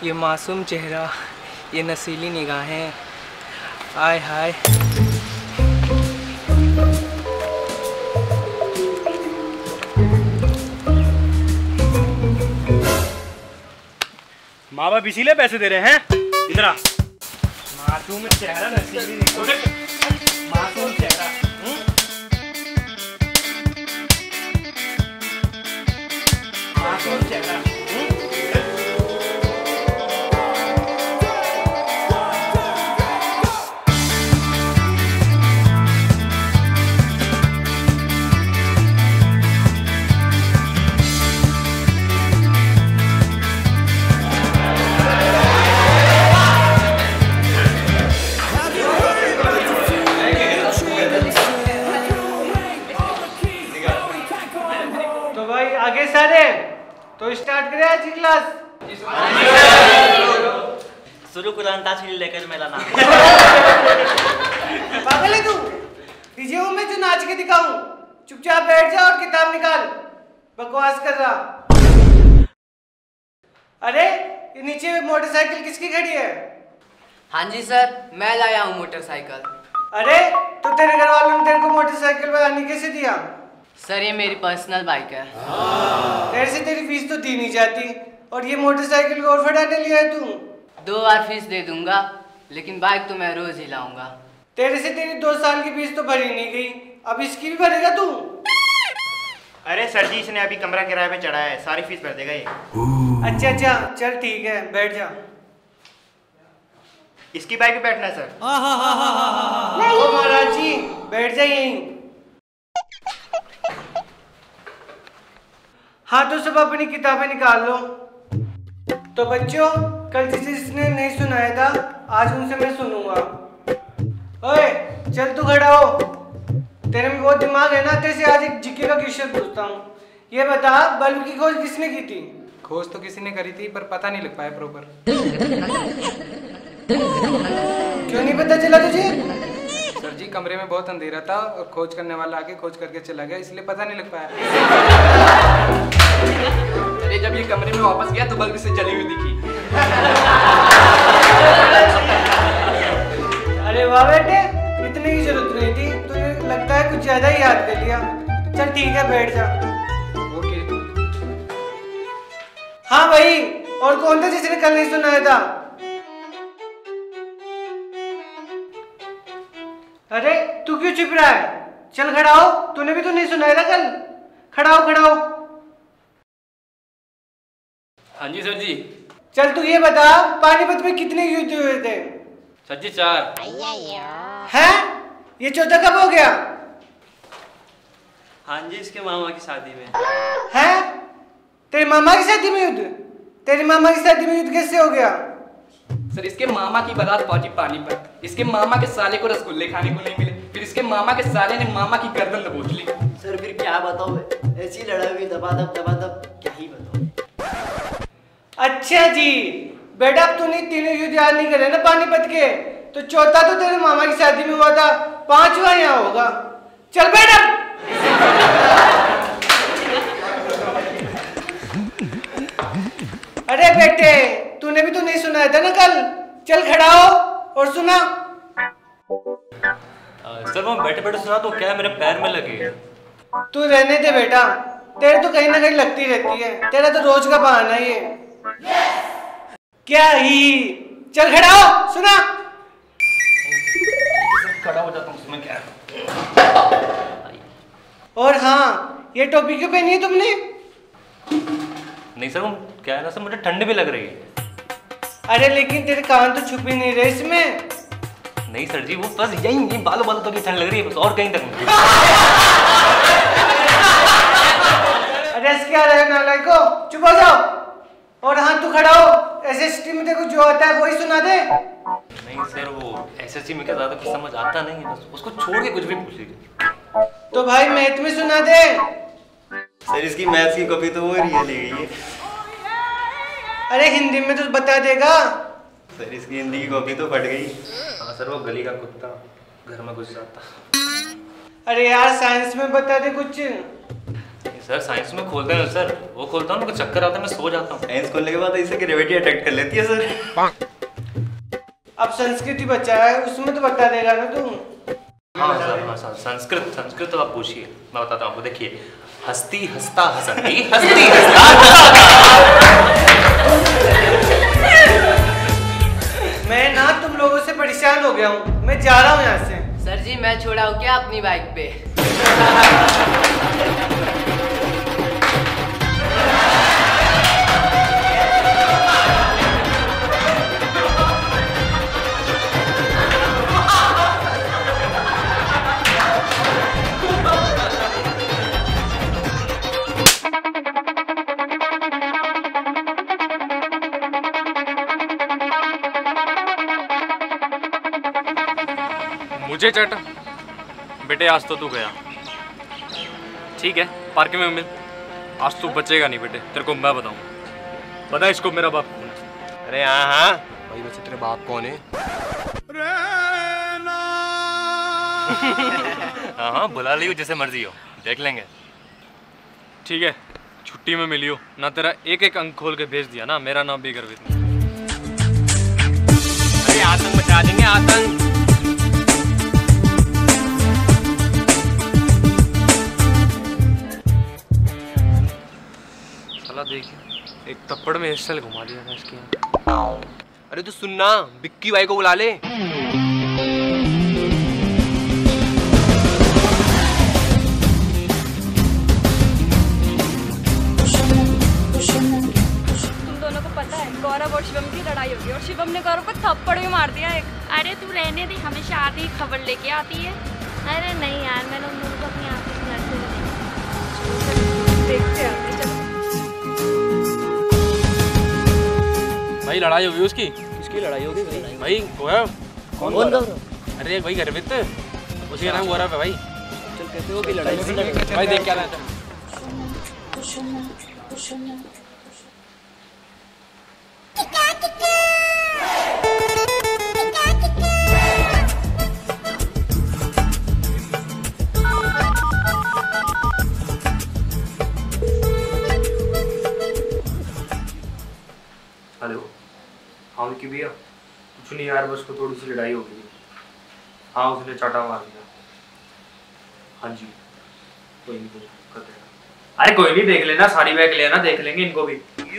ये मासूम चेहरा, ये नसीली निगाहें, आय हाय। माँ बाप इसीलिए पैसे दे रहे हैं। इधर आ। मासूम चेहरा, नसीली मासूम चेहरा, मासूम चेहरा। आगे सारे तो स्टार्ट करें आज की क्लास। शुरू कुरान ताशकील लेकर मेरा नाम। पागल है तू? डीजे हूँ मैं जो नाच के दिखाऊं? चुपचाप बैठ जा और किताब निकाल, बकवास कर रहा। अरे ये नीचे मोटरसाइकिल किसकी खड़ी है? हाँ जी सर, मैं लाया हूँ मोटरसाइकिल। अरे तो तेरे घर वालों ने तेरे को मोटरसाइकिल पर आने कैसे दिया? सर ये मेरी पर्सनल बाइक है। तेरे से तेरी फीस तो दी नहीं जाती और ये मोटरसाइकिल को और फटाने लिया है तू। 2 बार फीस दे दूंगा, लेकिन बाइक तो मैं रोज ही लाऊंगा। तेरे से तेरी 2 साल की फीस तो भरी नहीं गई, अब इसकी भी भरेगा तू? अरे सर जी, इसने अभी कमरा किराए पे चढ़ाया है, सारी फीस भर देगा ये। अच्छा अच्छा, चल ठीक है, बैठ जा। इसकी बाइक पे बैठना है सर। ओ महाराज जी, बैठ जा यहीं। हाँ तो सब अपनी किताबें निकाल लो। तो बच्चों, कल जिसने नहीं सुनाया था आज उनसे मैं सुनूंगा। ओए चल तू खड़ा हो, तेरे में बहुत दिमाग है ना, तेरे से आज एक जीके का क्वेश्चन पूछता हूँ। ये बता, बल्ब की खोज किसने की थी? खोज तो किसी ने करी थी पर पता नहीं लग पाया प्रॉपर। क्यों नहीं पता चला तुझे? सर जी कमरे में बहुत अंधेरा था और खोज करने वाला आके खोज करके चला गया, इसलिए पता नहीं लग पाया। अरे जब ये कमरे में वापस गया तो बल्ब से जली हुई दिखी। अरे वाह बेटे, इतने की जरूरत नहीं थी, तुझे लगता है कुछ ज्यादा ही याद कर लिया। चल ठीक है, बैठ जा। ओके। हाँ भाई, और कौन था जिसने कल नहीं सुनाया था? अरे तू क्यों चुप रहा है? चल खड़ा हो, तूने भी तो नहीं सुनाया था कल। खड़ा हो खड़ा हो। हाँ जी सर जी। चल तू ये बता, पानीपत में कितने युद्ध हुए थे? सर जी 4। हैं? ये चौथा कब हो गया? हाँ जी, इसके मामा की शादी में। हैं? तेरे मामा की शादी में युद्ध? तेरी मामा की शादी में युद्ध कैसे हो गया? सर इसके मामा की बारात पहुंची पानीपत, इसके मामा के साले को रसगुल्ले खाने को नहीं मिले, फिर इसके मामा के साले ने मामा की गर्दन दबोच ली। सर फिर क्या बताओ, ऐसी लड़ाई हुई दबादब, क्या ही बताओ। अच्छा जी बेटा, अब तूने तीनों युद्ध याद नहीं करे ना पानीपत के, तो चौथा तो तेरे मामा की शादी में हुआ था, 5वां यहाँ होगा। चल बेटा। अरे बेटे, तूने भी तो नहीं सुनाया था ना कल। चल खड़ा हो और सुना। सर मैं बैठे बैठे सुना तो क्या मेरे पैर में लगे। तू रहने दे बेटा, तेरे तो कहीं ना कहीं लगती रहती है, तेरा तो रोज का बहाना ही है। क्या ही। चल खड़ा हो, सुना। खड़ा हो जाता हूँ, उसमें क्या। और हाँ, ये टोपी क्यों पहनी है तुमने? नहीं सर, वो क्या है ना सर, मुझे ठंड भी लग रही है। अरे लेकिन तेरे कान तो छुपे नहीं रहे इसमें। नहीं सर जी, वो बस यही बालों बालों तक ठंड लग रही है बस, और कहीं तक नहीं। अरे क्या रहे नालायको, चुप हो जाओ। और हाँ तू खड़ा हो, एसएसटी में देखो जो आता है वही सुना दे। नहीं सर, वो एसएससी में क्या ज्यादा कुछ समझ आता नहीं है, बस उसको छोड़ के कुछ भी पूछ लीजिए। तो भाई मैथ में सुना दे। सर इसकी मैथ्स की कॉपी तो वो रियल ही है। अरे हिंदी में तो बता देगा। सर इसकी हिंदी की कॉपी तो फट गई। हाँ सर, वो गली का कुत्ता घर में घुस जाता। अरे यार साइंस में बता दे कुछ। सर साइंस में खोलते हैं सर, वो खोलता हूँ मुझे चक्कर आता है, मैं सो जाता हूँ। साइंस खोलने के बाद ऐसे ग्रेविटी अटैक कर लेती है सर। अब संस्कृति बचा है, उसमें तो बता देगा ना तुम। हाँ सर, संस्कृत तो आप पूछिए, मैं बताता हूँ आपको। देखिए, हस्ती हस्ता हसंती, हस्ती मैं ना तुम लोगों से परेशान हो गया हूँ, मैं जा रहा हूँ यहाँ से। सर जी मैं छोड़ा हूँ क्या अपनी बाइक पे? मुझे चट बेटे, आज तो तू गया। ठीक है, पार्क में मिल। आज तू बचेगा नहीं बेटे, तेरे को मैं बताऊं। पता है इसको मेरा बाप कौन है? अरे हाँ भाई, वैसे तेरे बाप कौन है? हाँ, बुला लियो जैसे मर्जी हो, देख लेंगे। ठीक है, छुट्टी में मिलियो ना। तेरा एक एक अंक खोल के भेज दिया ना, मेरा नाम भी गर्वित नहीं। अरे आतंक मचा देंगे, आतंक। देखिए, एक थप्पड़ में हेयर घुमा दिया था इसकी। अरे तो सुनना, बिक्की भाई को बुला ले। तुम दोनों को पता है गौरव और शिवम की लड़ाई होगी और शिवम ने गौरव को थप्पड़ भी मार दिया एक। अरे तू रहने दे, हमेशा आधी खबर लेके आती है। अरे नहीं यार, मैंने उन दोनों को अपनी आंखों से लड़ते हुए देखते हैं चलो। भाई लड़ाई होगी उसकी। किसकी लड़ाई होगी भाई? भाई गौरव। कौन गौरव? अरे भाई गर्वित, उसी का नाम गौरव है भाई। चल कहते हो कि लड़ाई भाई देख क्या रहता है। हेलो, हाँ विक्की भैया। कुछ नहीं यार, बस को थोड़ी सी लड़ाई हो गई। हाँ, उसने चाटा मार दिया। हाँ जी, कोई नहीं, कर देना। अरे कोई नहीं, देख लेना, सारी बैग लेना, देख लेंगे इनको भी।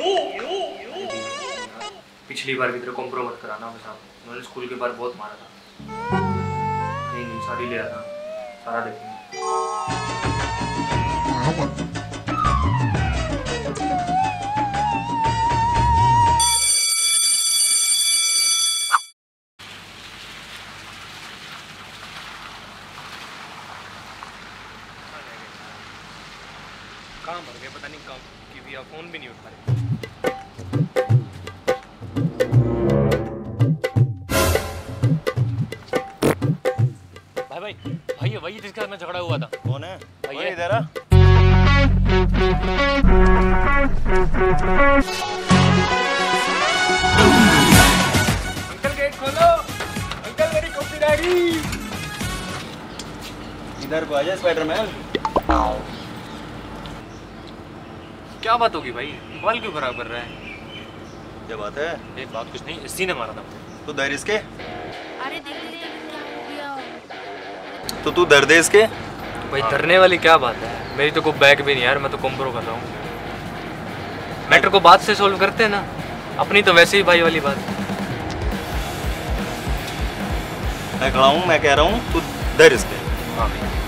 पिछली बार की तरह कॉम्प्रो मत कराना मेरे साथ। मैंने स्कूल के बार बहुत मारा था। नहीं, सारी ले आना, सारा देखेंगे। कहाँ भर गए पता नहीं, काम की भी फोन भी नहीं उठा रहे। भाई वही जिसके साथ में झगड़ा हुआ था। कौन है? भाई इधर आ। अंकल गेट खोलो, अंकल मेरी कॉफी रहेगी। इधर को आजा स्पाइडरमैन। क्या बात होगी भाई, मोबाइल क्यों खराब कर रहा है? क्या बात है? एक बात कुछ नहीं, इसी ने मारा था। तू दर्द इसके? अरे देख क्या हो गया। तो तू दर्द है इसके? भाई डरने वाली क्या बात है? मेरी तो कोई बैग भी नहीं यार, मैं तो कॉम्प्रो कर रहा हूँ। मैटर को बात से सॉल्व करते हैं ना, अपनी तो वैसे ही भाई वाली बात। मैं खड़ा हूँ, मैं कह रहा हूँ तू दर्द इसके। हाँ